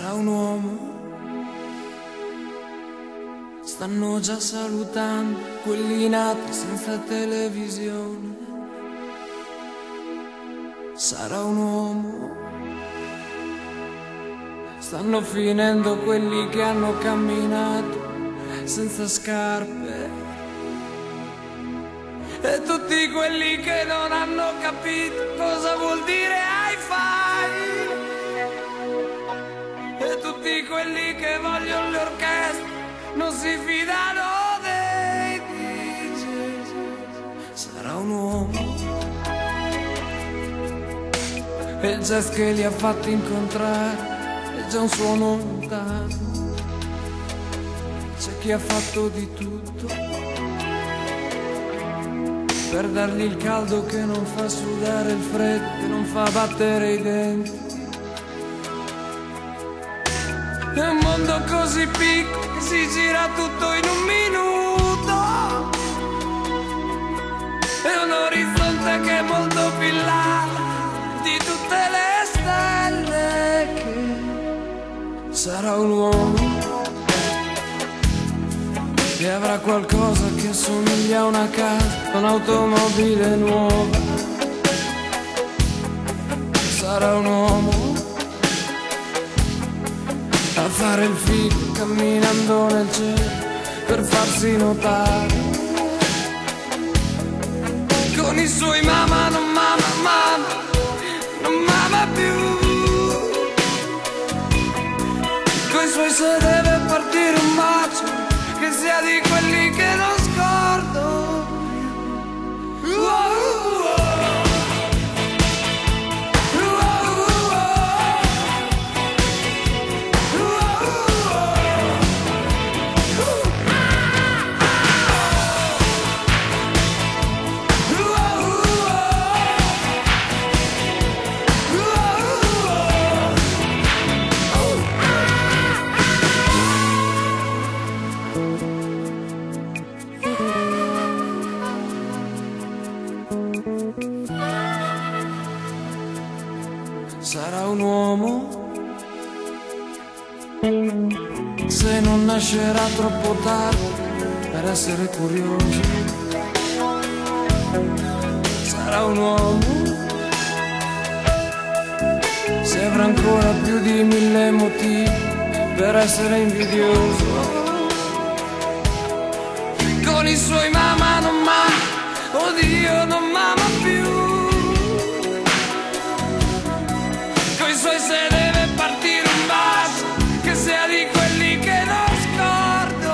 sarà un uomo. Stanno già salutando quelli nati senza televisione. Sarà un uomo. Stanno finendo quelli che hanno camminato senza scarpe. E tutti quelli che non hanno capito cosa vuol dire hi-fi. E tutti quelli che vogliono le orchestre non si fidano dei DJ. Sarà un uomo. E il jazz che li ha fatti incontrare è già un suono lontano. C'è chi ha fatto di tutto per dargli il caldo che non fa sudare, il freddo che non fa battere i denti. È un mondo così piccolo che si gira tutto in un minuto. È un orizzonte che è molto più in là di tutte le stelle. Che sarà un uomo che avrà qualcosa che assomiglia a una casa, un'automobile nuova. Sarà un uomo a fare il figo camminando nel cielo per farsi notare. Con i suoi mamma, non mamma, mamma, non mamma più. Con i suoi se deve partire un bacio che sia di quelli che non scordo. Sarà un uomo se non nascerà troppo tardi per essere curioso. Sarà un uomo se avrà ancora più di 1000 motivi per essere invidioso. Con i suoi mamma, non mamma, oddio, non mamma più. Coi suoi se deve partire un bacio che sia di quelli che non scordo.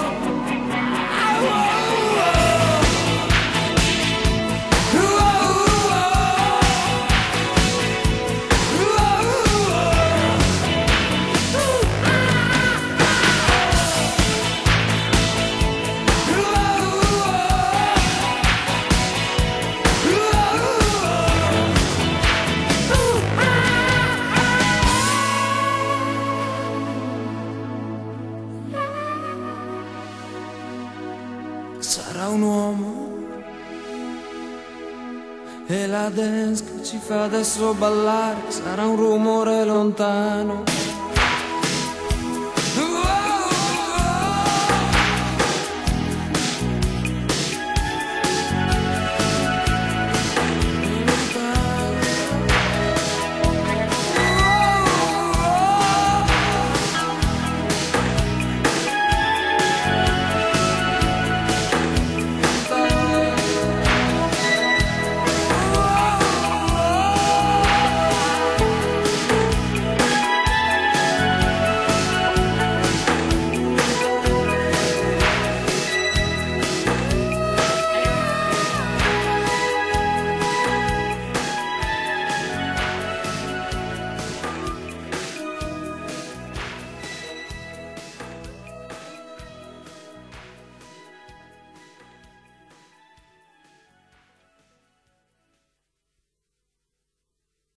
Sarà un uomo e la dance che ci fa adesso ballare sarà un rumore lontano.